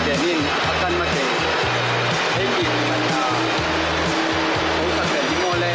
Denin akan mati. Ini mana? Usah jadi mole.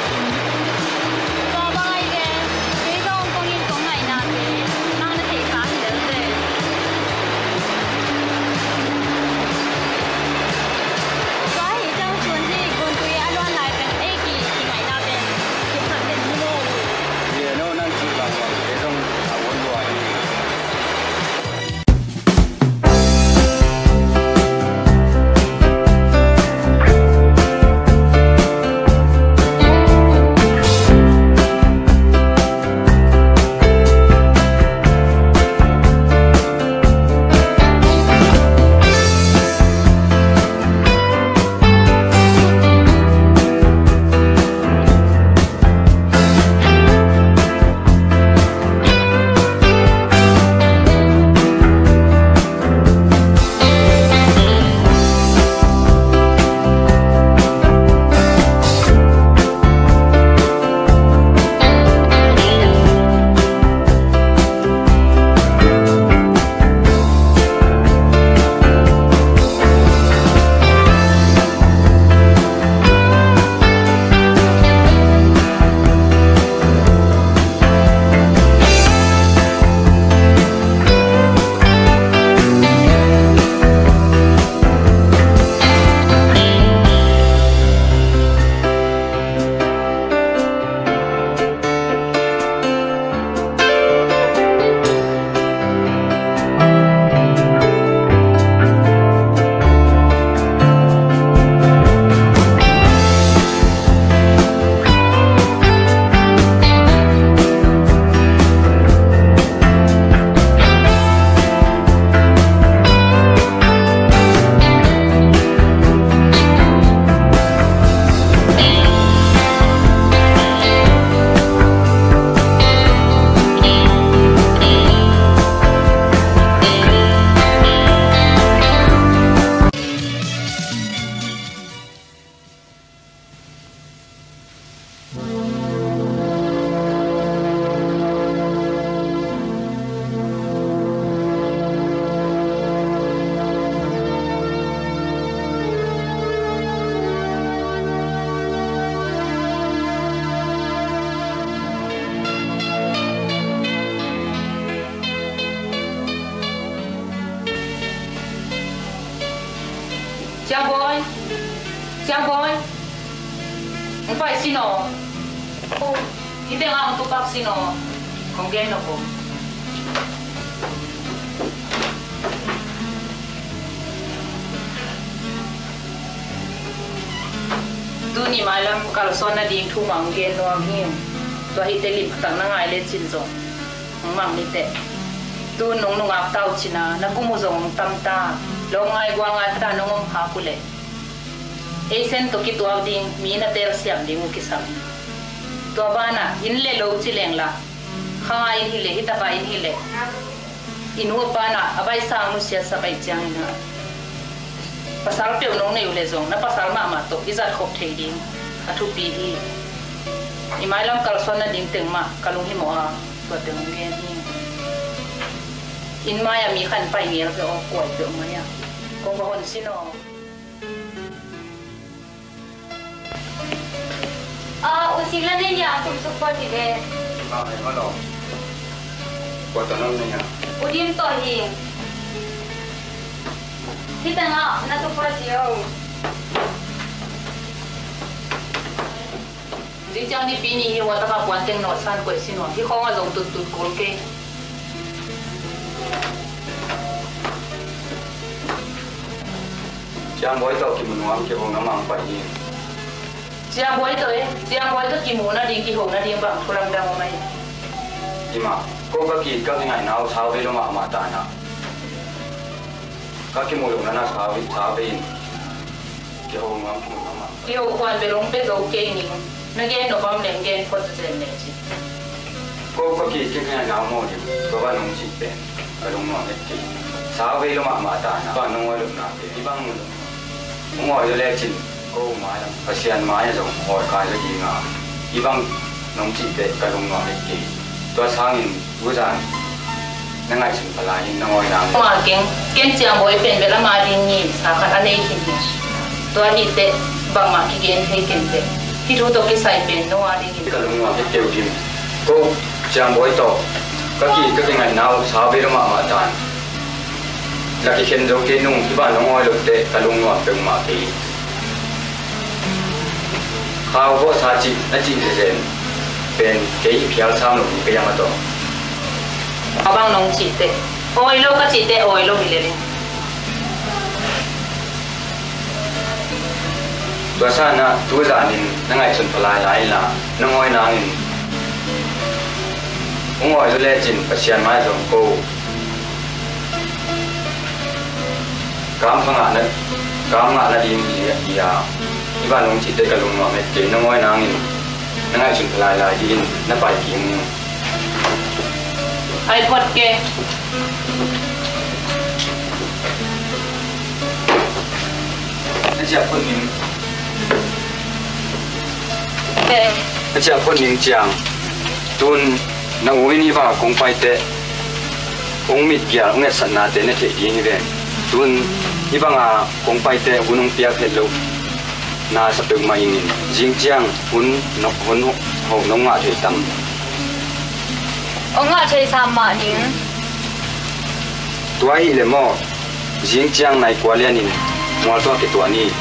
Siang boy, umpai sino? Oh, hindi nga ang tupak sino. Kung gano ko. Duni malam kalau sona di tumang gano ang him. Tuah ite lipat na nga ilet sinzong. Mang nite. Tu nung ap tau china nagumuzong tamta. Long ay guang ata nung hapule. Esen to kitu ding mina ter siam ding ukisam. To bana inle lo chileng la. Khanga in hile hita ba in hile. Inu bana abai sa mu sia sa bai chang na. Pasal pe nong ne ule zong na pasal ma to izat khop thei ding. Athu pi hi. Imailam kal sona ding teng ma kalung hi mo a to teng ngen hi. In maya mi khan pai ngel pe o koi pe maya. Kong ba hon sino. Usilan niya support ide. Ay, ano? Kuwatanan niya. Udin to hi. Kita nga na support yo. Di chang ni pini hi wata ka puanteng no san ko sino. Hi ko nga zong tut kol ke. Siang boy tau kimunuang ke hong namang pai ni. Siang boy to kimuna ding ki hong na ding bang pulang dang mai. Ima, ko ka ki ka ngai nau sawe lo ma ma ta na. Ka ki mo lo na sawe ke hong ngam ki ma. Ki ho kwan be long pe zo ke ni. Na ge no bam leng gen ko tse ne chi. Ko ka ki ngai nau mo ni. Ko ba nong chi pe. Ka long no ne ki. Sawe lo ma ta na. Ba nong wa lo na pe. Di bang lo. Mo yo le chin. Cô mai lắm, ASEAN mai rồi hỏi cái là gì ngà, ibang nông thị để cái đồng ngõ để kỹ, tôi sang in bữa giờ, นั่งไงฉันพลายน้อยนางมาเก่งเจียงบอยเป็นเวลามาดินี่สาขาอันนี้หินตัวฮิตเตบางมาที่เก่งให้เก่งเตที่รู้ตัวกิใส่เป็นนัวดินี่ก็ลุงว่าเกี่ยวดิมก็จางบอยต่อก็กี่ก็ยังไงน้าสาวเบลมาจานแล้วที่เข็นโจกินุ่งที่บ้านน้องอ้อยลุกเตะก็ลุงว่าเป็นมาทีข้าวก็ซาจินั่นจีเซนเป็นเกี่ยเพียรซ้ำหนุ่มก็ยังมาต่อเอาบางน้องจีเตโอ้ยโลก็จีเตโอ้ยโลมิเลยตัวซ่านะตัวจานินนั่งไงส่วนพลายหลายละน้องอ้อยนางอินองอ้อยตัวเล่จินประเชียนไม้สองกูกามฟังอ่ะนะกามอ่ะนะดีมีอียาที่บ้านน้องจีเตกับลุงว่าเม็ดเจน้องอ้อยนางอินนั่งไงส่วนพลายหลายยินนั่นไปกินไอ้พอดเกนั่นจะคนหนึ่งเอ๊ะนั่นจะคนหนึ่งจังตุนน้าอุ้ยนี่ว่าคงไปเตะองมิดเกียร์องเอสนาเตเนี่ยเที่ยงนี่เลยตุนนี่ว่าคงไปเตะหุ่นองเปียกเฮลโลน่าสะดึงมาอย่างนี้จริงจังหุ่นนกหุ่นหงน้องมาเที่ยตั้มองค์ใช้สามมาหนิงตัวอีเลมอจริงจังในกว่าเลียนินมัวตัวกี่ตัวนี้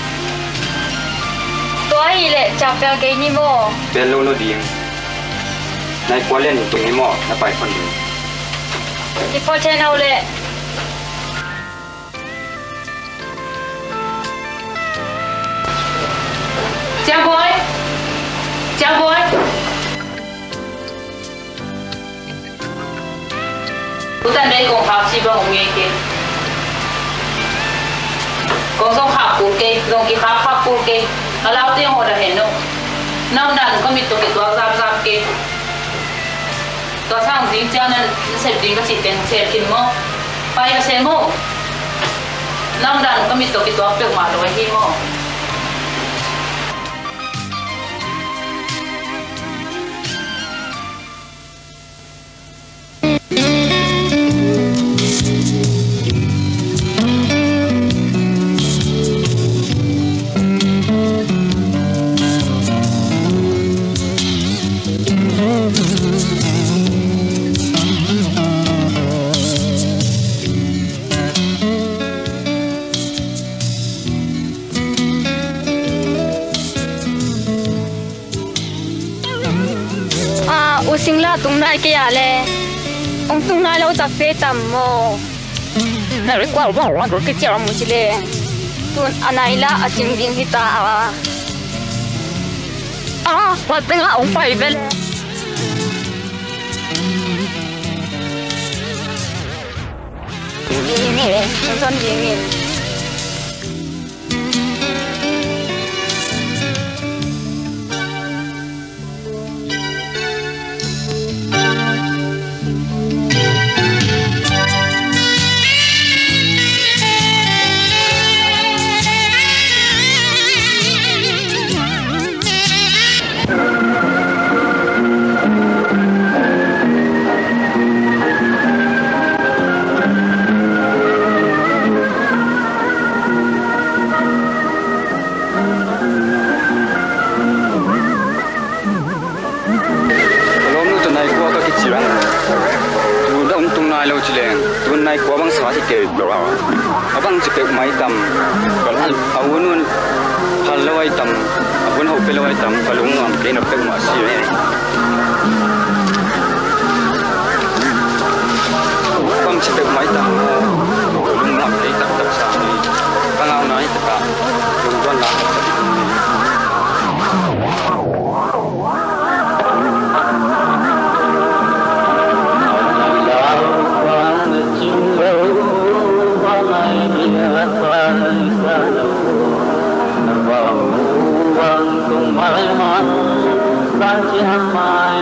ตัวอีเละจับเปลเกนี่โมเป็นโลโลดีในกว่าเลียนินตรงนี้มอน่าไปคนนึงที่พอเชนเอาเลยจ้าบอย不但你講學是幫我嘅，講xong學過嘅，講佢學過嘅，阿老啲我哋係喏，嗱嗱咁咪做嘅多雜嘅，多唱啲將呢食啲個時間食緊麼，拜個食麼，嗱嗱咁咪做嘅多俾馬來希麼。 sinh la tung nai kia le ông tung nai lâu tập phê tầm mồ này rồi qua rồi cái chiều một chút le tuần anh này là ở trên viên hita và tiếng ông phải về ini nonton dingin tuần này có băng xóa thì kể rồi, băng chỉ kể máy tầm, còn ăn luôn ăn lâu ai tầm, ăn hộp lâu ai tầm, và lúc ngon cái nó kêu mà xí này, băng chỉ kể máy tầm, lúc ngon cái tầm tầm sao này, băng áo nói tất cả, dùng con lá. Hãy subscribe cho kênh Ghiền Mì Gõ để không bỏ lỡ những video hấp dẫn.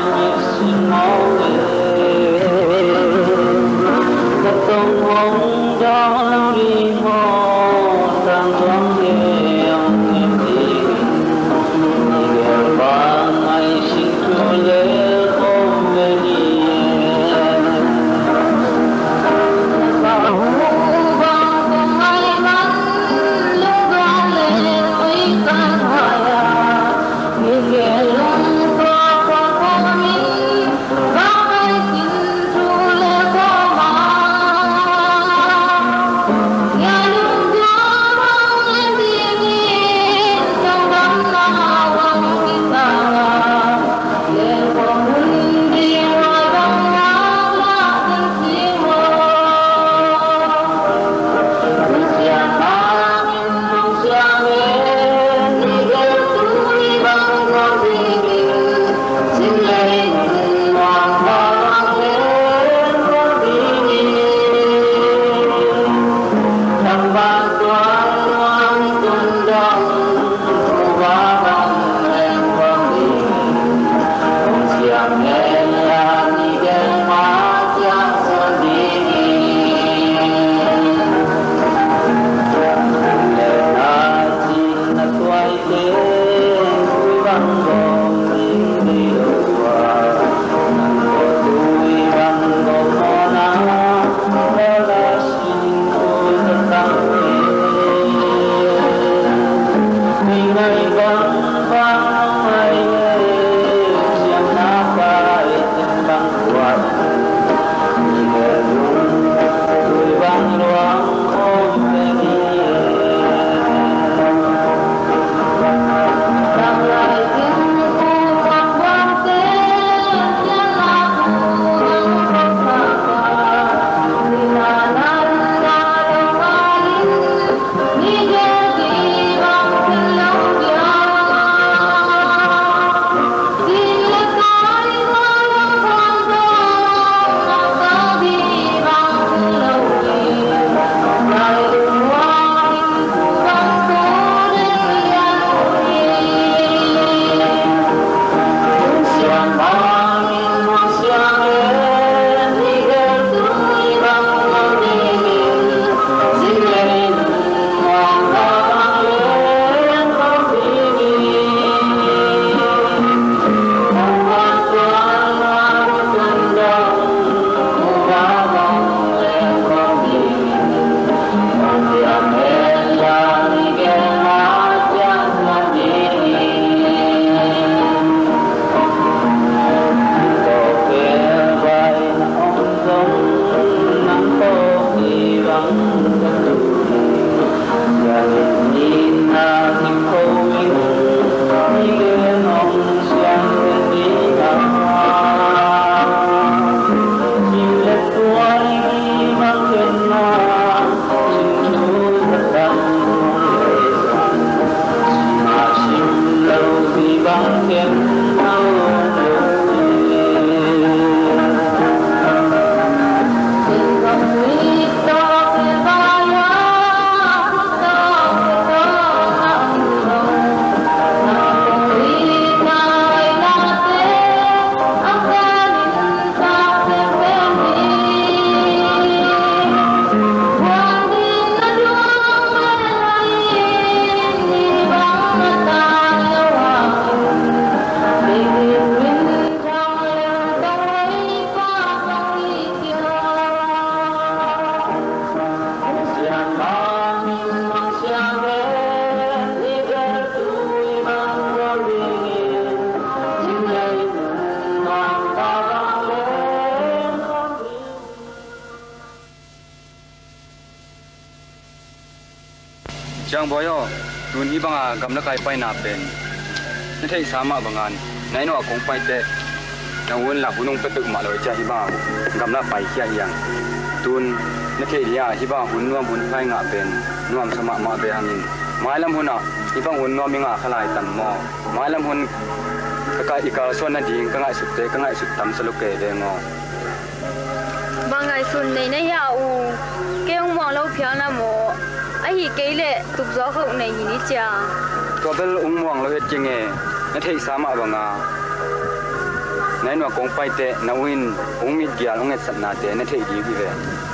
jang boyo tun hi banga gamla kai pai na pen na thei sama bangan nai no kong pai te na won la hunung pe pe ma lo cha hi ba gamla pai khia yang tun na thei dia hi ba hun nuam bun phai nga pen nuam sama ma be hangin mailam huna hi bang hun nuam nga khalai tam mo mailam hun ka ikal son na ding ka ngai sut te ka ngai sut tam saluke de ngo bangai sun nei na ya u keong mo lo phya na mo a hi ke le tuk zo khok nei ni cha to bel muang lo het chenge na thei sama banga nai no kong pai te na win mit gya long et sat na te na thei di ve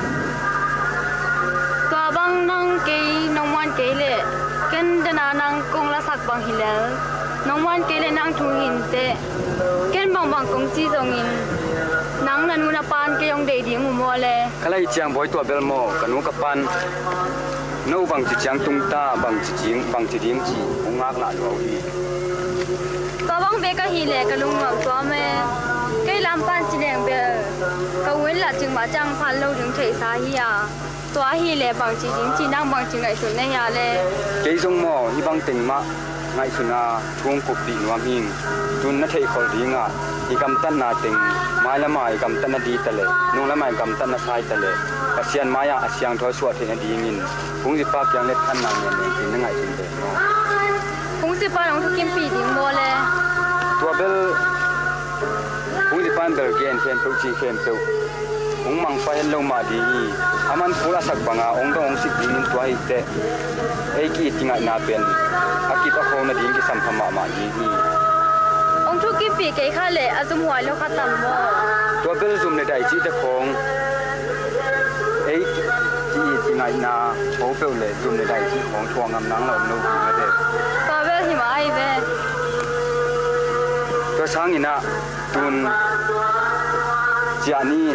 to bang nang ke nong wan ke le ken dana nang kong la sak bang hilal nong wan ke le nang thu hin te ken bang bang kong chi zong in nang nan nguna pan ke yong de di mu mo le kalai chiang boy to bel mo kanu ka pan no bang chi chiang tung ta bang chi jing bang chi ding chi ong ngak la lo hi to bang be ka hi le ka lung ma to me ke lam pan chi leng be ka wen la ching ma chang phan lo ding thei sa hi ya to hi le bang chi ding chi nang bang chi ngai sun ne ya le ke jong mo hi bang ting ma ngai suna thung ko pi nuam hing tun na thei khol ringa hi kam tan na ting mai la mai kam tan na di tale nung la mai kam tan na sai tale pasian maya asyang tho suat the na di ngin kung ji pa kyang let an na ne tin na ngai tin de no kung si pa nong thu kim pi ding mo le to bel kung ji pan bel gen ken tu chi ken tu ong mang pa hen lo ma di aman pula sak banga ong dong sik din tuai te ei ki tinga na pen akip a khona ding ki sam phama ma di hi ong thu kim pi ke kha le azum hwai lo khatam mo to bel zum ne dai chi te khong ei ki tinga na ho pe le zum ne dai chi khong thwang ngam nang lo no hi ma de pa be hi ma ai be to sang ina tun janin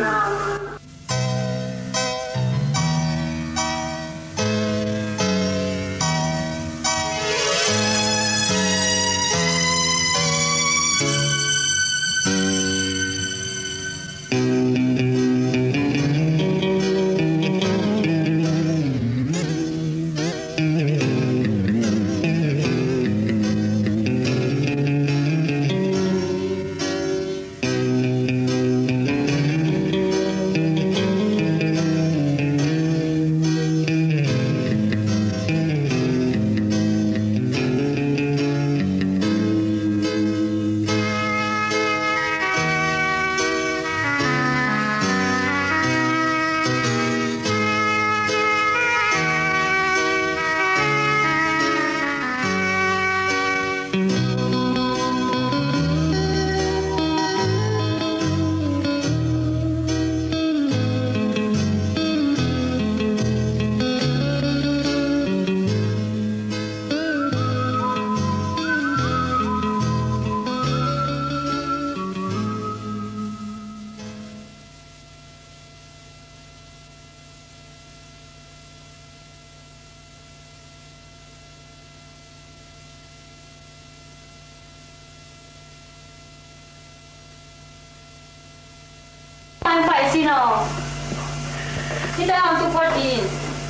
phải xin nó thì ta làm tu phát đi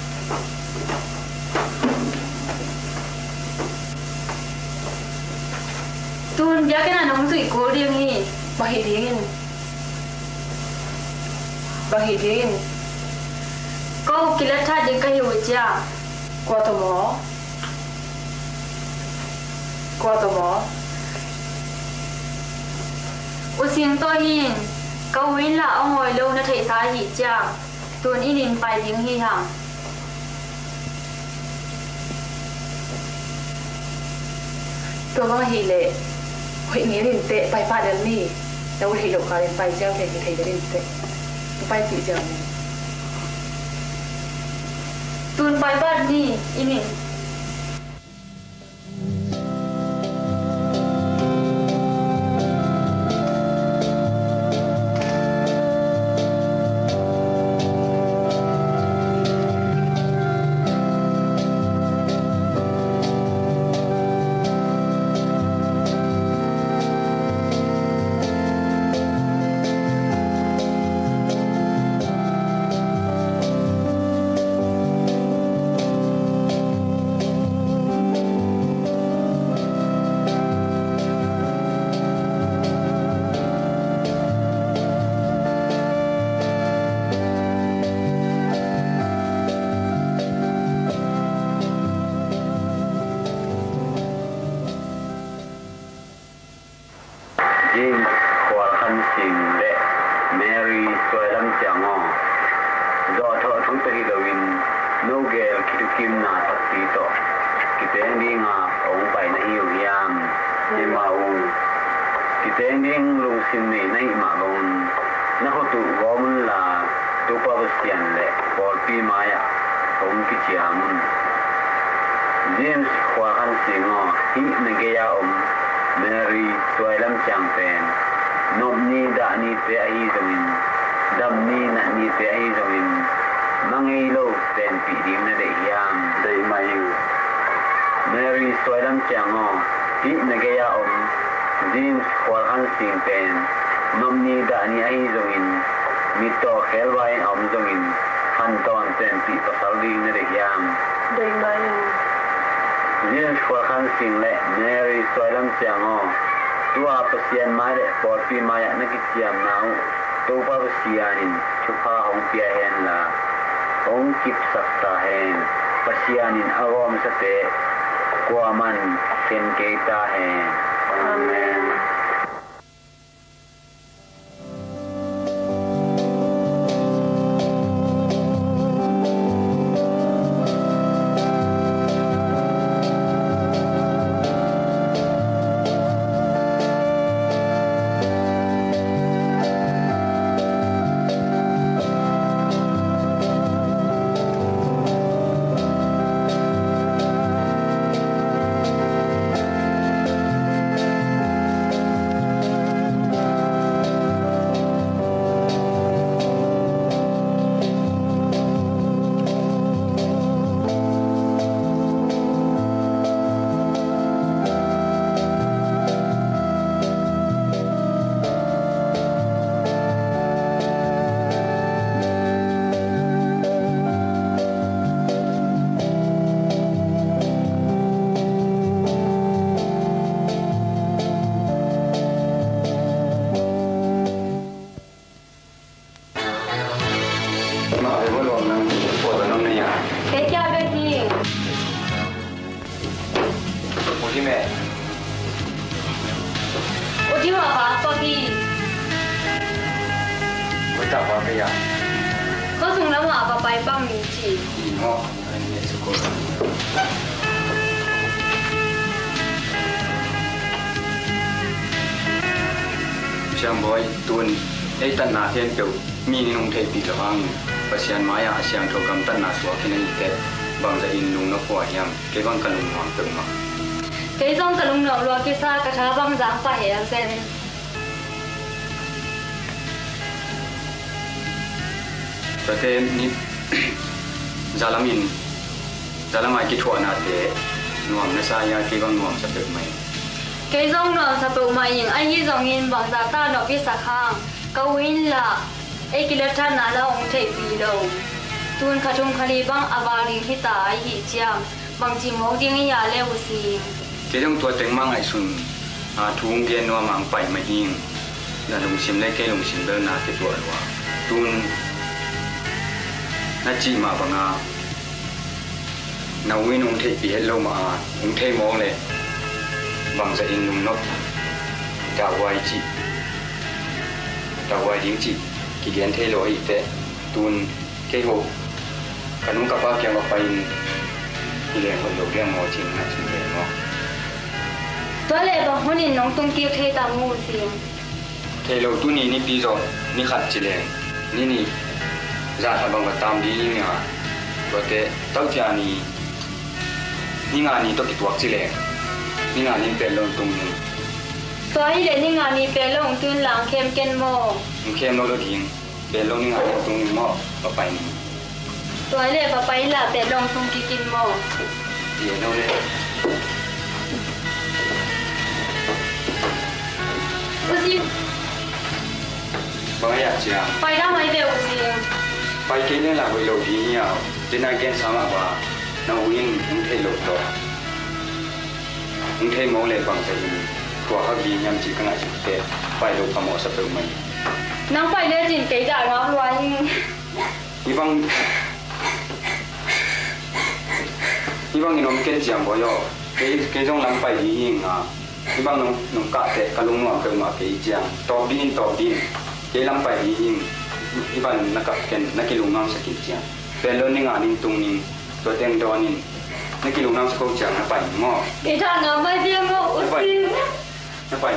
tuôn giá cái nào nóng rủi cố riêng hi bà hít riêng có kỳ lát tha đến cái hiệu cha qua tò mò ô xin tôi hin câu win là ông ngồi lâu nó thấy xa hỉ cha tuôn in in phải tiếng hi hằng tôi có hỉ lệ hội nghĩa đến tệ phải phát đến mi đâu hỉ lộc cả đến phải gieo thì thấy đến tệ phải tự gieo này tuôn phải phát đi in in do tho thu te hi lawin no gel kitu na tak ti to kiteng ding ong pai na hiu hiam ni ma ong kiteng ding lung sim ni nai ma gon na ho tu gom la tu pa basian le por pi maya ong ki chiamun James kwa han singo hi na ge ya Mary Soilam Champen nom ni da ni pe ai zomin dam ni na ni pe ai zomin mangai lo ten pi dim na de yam dai mai Mary Soilam Chango hi na ge ya James kwa han sing pen nom ni da ni ai zomin mi to khelwai zomin han ton ten pi pasal ding na de yam dai mai James kwa han sing le Mary Soilam Chango tua pasian mare por pi maya na kitiam nau to pa pasianin chupa hong pia hen la hong kip sakta hen pasianin awam sate kwa man ken keita hen amen Boy tuan tan na thiên kiểu mi nung thầy bị lawang pasian maya asyang thokam tan na suwa kina ite bang za in nung na kwa hiam ke bang kalung wang tung ma cái dòng cả lùng nọ lo cái xa cả thá băng dáng phải hệ xem Berarti ni Zalamin cái thua na te nuam na saya ke bang nuam sa mai cái dòng nọ sa bầu mày những anh ấy dòng in bằng giá ta nọ biết sạc hàng câu in là ấy cái lớp thân là ông thầy bị đầu tuôn khát trung khali băng avali hita ai hi chiang bằng chỉ mẫu tiếng nhà leo xì cái dòng tua tiếng mang ai sun thung gen nuam mang pai mai hing là lùng sim lấy cái lùng sim đơn na cái tua loa tuôn na chỉ mà bằng nào win ông thầy bị hết lâu mà ông thầy mong lệ bằng gia đình nung nóc đào quay tiếng chị kỳ kiến thế lỗi tệ tuôn cái hồ cả nung cặp ba kia mà phải thì liền còn đầu tiên ngồi chính là chính về nó tôi lại bảo hôn nông tung kia thế tạm ngu gì thế lâu tu ni pi rồi ni khát chỉ liền ni ra thằng bằng vật tam đi nhỉ có thể tao chia ni ngàn ni tôi kịp tuột chỉ liền ni ngàn ni bèn lông tung ni tôi để ni ngàn ni bèn lông tuyên làm kem ken mò kem nó được gì bèn lông ni ngàn ni tung ni mò và phải ni tôi để bà phải là bèn lông tung kia ken mò gì đâu đấy Uzi bằng ai chứ phải ra mấy về Uzi phải cái này là với lầu gì nhỉ trên này cái sao mà bà nó uyên không thể lột rồi không thể mẫu lệ bằng cái của các vị nhằm chỉ cần ai chụp tệ phải lột vào mỏ sập từ mình nó phải lên chỉnh cái giải ngõ luôn như vâng nó cái gì bao giờ cái trong làm phải gì hình như vâng nó cả tệ cả lông nó cái mà cái gì to pin cái làm phải gì hình iban nakilungaw sa kitchen. Pero ni nga ning tungning to teng donin nakilungaw sa kong na pa mo. Kita nga ba dia mo usin? Na pa